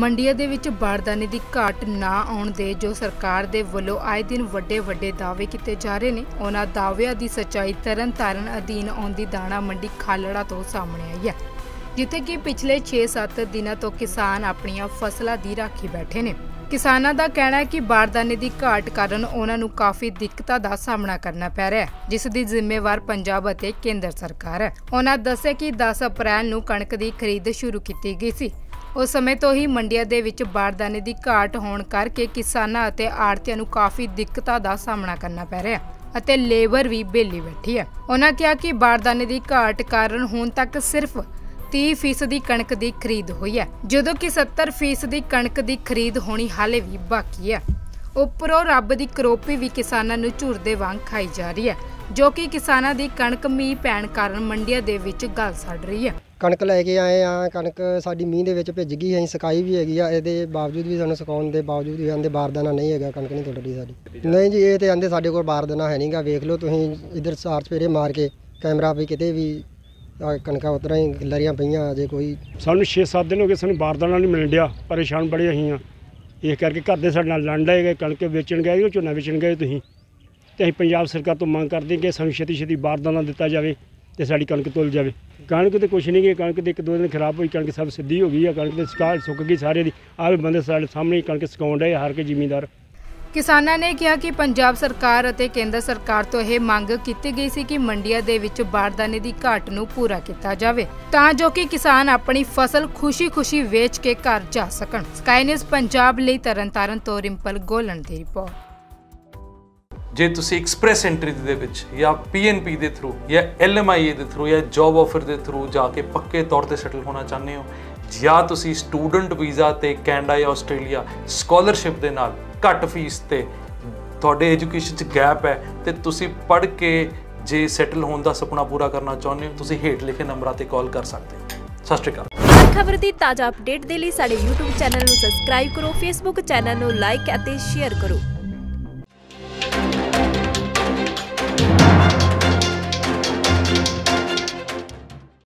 ਮੰਡੀਆਂ ਦੇ ਵਿੱਚ ਬਾਰਦਾਨੇ ਦੀ ਘਾਟ ਨਾ ਆਉਣ ਦੇ ਜੋ ਸਰਕਾਰ ਦੇ ਵੱਲੋਂ ਆਏ ਦਿਨ ਵੱਡੇ ਦਾਅਵੇ ਕੀਤੇ ਜਾ ਰਹੇ ਨੇ, ਉਹਨਾਂ ਦਾਅਵਿਆਂ ਦੀ ਸੱਚਾਈ ਤਰਨਤਾਰਨ ਅਧੀਨ ਆਉਂਦੀ ਦਾਣਾ ਮੰਡੀ ਖਾਲੜਾ ਤੋਂ ਸਾਹਮਣੇ ਆਈ ਹੈ, ਜਿੱਥੇ ਕਿ ਪਿਛਲੇ 6-7 ਦਿਨਾਂ ਤੋਂ ਕਿਸਾਨ ਆਪਣੀਆਂ ਫਸਲਾਂ ਦੀ ਰਾਖੀ ਬੈਠੇ ਨੇ। ਕਿਸਾਨਾਂ ਦਾ ਕਹਿਣਾ ਹੈ ਕਿ ਬਾਰਦਾਨੇ ਦੀ ਘਾਟ ਕਾਰਨ ਉਹਨਾਂ ਨੂੰ ਕਾਫੀ ਦਿੱਕਤਾਂ ਦਾ ਸਾਹਮਣਾ ਕਰਨਾ ਪੈ ਰਿਹਾ ਹੈ, ਜਿਸ ਦੀ ਜ਼ਿੰਮੇਵਾਰ ਪੰਜਾਬ ਅਤੇ ਕੇਂਦਰ ਸਰਕਾਰ ਹੈ। ਉਹਨਾਂ ਦੱਸਿਆ ਕਿ 10 ਅਪ੍ਰੈਲ ਨੂੰ ਕਣਕ ਦੀ ਖਰੀਦ ਸ਼ੁਰੂ ਕੀਤੀ ਗਈ ਸੀ। ਉਸ ਸਮੇਂ ਤੋਂ ਹੀ ਮੰਡੀਆਂ ਦੇ ਵਿੱਚ ਬਾਰਦਾਨੇ ਦੀ ਘਾਟ ਹੋਣ ਕਰਕੇ ਕਿਸਾਨਾਂ ਅਤੇ ਆੜ੍ਹਤੀਆਂ ਨੂੰ ਕਾਫੀ ਦਿੱਕਤਾਂ ਦਾ ਸਾਹਮਣਾ ਕਰਨਾ ਪੈ ਰਿਹਾ ਹੈ ਅਤੇ ਲੇਬਰ ਵੀ ਵਿਹਲੀ ਬੈਠੀ ਹੈ। ਉਹਨਾਂ ਕਿਹਾ ਕਿ ਬਾਰਦਾਨੇ ਦੀ ਘਾਟ ਕਾਰਨ ਹੁਣ ਤੱਕ ਸਿਰਫ 30% ਕਣਕ ਦੀ ਖਰੀਦ ਹੋਈ ਹੈ, ਜਦੋਂ ਕਿ 70% ਕਣਕ ਦੀ ਖਰੀਦ ਹੋਣੀ ਹਾਲੇ ਵੀ ਬਾਕੀ ਹੈ। ਉੱਪਰੋਂ ਰੱਬ ਦੀ ਕਰੋਪੀ ਵੀ ਕਿਸਾਨਾਂ ਨੂੰ ਝੁਰਦੇ ਵਾਂਗ ਖਾਈ ਜਾ ਰਹੀ ਹੈ, ਜੋ ਕਿ ਕਿਸਾਨਾਂ ਦੀ ਕਣਕ ਮੀਂਹ ਪੈਣ ਕਾਰਨ ਮੰਡੀਆਂ ਦੇ ਵਿੱਚ ਗਲ ਸੜ ਰਹੀ ਹੈ। ਕਣਕ ਲੈ ਕੇ ਆਏ ਆ, ਕਣਕ ਸਾਡੀ ਮੀਂਹ ਦੇ ਵਿੱਚ ਭਿੱਜ ਗਈ, ਅਸੀਂ ਸੁਕਾਈ ਵੀ ਹੈਗੀ ਆ, ਇਹਦੇ ਬਾਵਜੂਦ ਵੀ ਸਾਨੂੰ ਸੁਕਾਉਣ ਦੇ ਬਾਵਜੂਦ ਵੀ ਆਂਦੇ ਬਾਰਦਾਨਾ ਨਹੀਂ ਹੈਗਾ, ਕਣਕ ਨਹੀਂ ਟੁੱਟਦੀ ਸਾਡੀ। ਨਹੀਂ ਜੀ, ਇਹ ਤੇ ਆਂਦੇ ਸਾਡੇ ਕੋਲ ਬਾਰਦਾਨਾ ਹੈ ਨਹੀਂਗਾ, ਵੇਖ ਲਓ ਤੁਸੀਂ ਇੱਧਰ ਸਾਰ ਸਵੇਰੇ ਮਾਰ ਕੇ ਕੈਮਰਾ ਵੀ ਕਿਤੇ ਵੀ ਕਣਕਾਂ ਉਤਰਾਂ ਹੀ ਲਰੀਆਂ ਪਈਆਂ। ਅਜੇ ਕੋਈ ਸਾਨੂੰ 6-7 ਦਿਨ ਹੋ ਗਏ ਸਾਨੂੰ ਬਾਰਦਾਨਾ ਨਹੀਂ ਮਿਲਣ ਡਿਆ, ਪਰੇਸ਼ਾਨ ਬੜੇ ਅਸੀਂ ਆ। ਇਸ ਕਰਕੇ ਘਰ ਦੇ ਸਾਡੇ ਨਾਲ ਲੜ ਲਏ ਗਏ, ਕਣਕ ਵੇਚਣ ਗਏ, ਝੋਨਾ ਵੇਚਣ ਗਏ ਤੁਸੀਂ, ਤੇ ਅਸੀਂ ਪੰਜਾਬ ਸਰਕਾਰ ਤੋਂ ਮੰਗ ਕਰਦੇ ਕਿ ਸਾਨੂੰ ਛੇਤੀ ਬਾਰਦਾਨਾ ਦਿੱਤਾ ਜਾਵੇ ਤੇ ਸਾਡੀ ਕਣਕ ਤੁਲ ਜਾਵੇ। ਕਣਕ ਤੇ ਕੁਛ ਨਹੀਂ ਗਈ, ਕਣਕ ਤੇ 1-2 ਦਿਨ ਖਰਾਬ ਹੋਈ, ਕਣਕ ਸਭ ਸਿੱਧੀ ਹੋ ਗਈ ਆ, ਕਣਕ ਤੇ ਸੁੱਕ ਗਈ ਸਾਰੇ ਦੀ। ਆਹ ਵੀ ਬੰਦੇ ਸਾਡੇ ਸਾਹਮਣੇ ਕਣਕ ਸੁਕਾਉਣ ਡਏ ਹਾਰ ਕੇ ਜ਼ਿਮੀਂਦਾਰ। ਕਿਸਾਨਾਂ ਨੇ ਕਿਹਾ ਕਿ ਪੰਜਾਬ ਸਰਕਾਰ ਅਤੇ ਕੇਂਦਰ ਸਰਕਾਰ ਤੋਂ ਇਹ ਮੰਗ ਕੀਤੀ ਗਈ ਸੀ ਕਿ ਮੰਡੀਆਂ ਦੇ ਵਿੱਚ ਬਾਰਦਾਨੇ ਦੀ ਘਾਟ ਨੂੰ ਪੂਰਾ ਕੀਤਾ ਜਾਵੇ, ਤਾਂ ਜੋ ਕਿ ਕਿਸਾਨ ਆਪਣੀ ਫਸਲ ਖੁਸ਼ੀ-ਖੁਸ਼ੀ ਵੇਚ ਕੇ ਘਰ ਜਾ ਸਕਣ। ਸਕਾਈ ਨਿਊਜ਼ ਪੰਜਾਬ ਲਈ ਤਰਨਤਾਰਨ ਤੋਂ ਰਿੰਪਲ ਗੋਲਨ ਦੀ ਰਿਪੋਰਟ। ਜੇ ਤੁਸੀਂ ਐਕਸਪ੍ਰੈਸ ਐਂਟਰੀ ਦੇ ਵਿੱਚ ਜਾਂ ਪੀਐਨਪੀ ਦੇ ਥਰੂ ਜਾਂ ਐਲਐਮਆਈਏ ਦੇ ਥਰੂ ਜਾਂ ਜੌਬ ਆਫਰ ਦੇ ਥਰੂ ਜਾ ਕੇ ਪੱਕੇ ਤੌਰ ਤੇ ਸੈਟਲ ਹੋਣਾ ਚਾਹੁੰਦੇ ਹੋ, ਜਾਂ ਤੁਸੀਂ ਸਟੂਡੈਂਟ ਵੀਜ਼ਾ ਤੇ ਕੈਨੇਡਾ ਜਾਂ ਆਸਟ੍ਰੇਲੀਆ ਸਕਾਲਰਸ਼ਿਪ ਦੇ ਨਾਲ ਘੱਟ ਫੀਸ ਤੇ ਤੁਹਾਡੇ ਐਜੂਕੇਸ਼ਨ 'ਚ ਗੈਪ ਹੈ ਤੇ ਤੁਸੀਂ ਪੜ੍ਹ ਕੇ ਜੇ ਸੈਟਲ ਹੋਣ ਦਾ ਸੁਪਨਾ ਪੂਰਾ ਕਰਨਾ ਚਾਹੁੰਦੇ ਹੋ, ਤੁਸੀਂ ਹੇਠ ਲਿਖੇ ਨੰਬਰਾਂ ਤੇ ਕਾਲ ਕਰ ਸਕਦੇ ਹੋ। ਸਤਿ ਸ਼੍ਰੀ ਅਕਾਲ। ਹਰ ਖਬਰ ਦੀ ਤਾਜ਼ਾ ਅਪਡੇਟ ਦੇ ਲਈ ਸਾਡੇ YouTube ਚੈਨਲ ਨੂੰ ਸਬਸਕ੍ਰਾਈਬ ਕਰੋ, Facebook ਚੈਨਲ ਨੂੰ ਲਾਈਕ ਅਤੇ ਸ਼ੇਅਰ ਕਰੋ।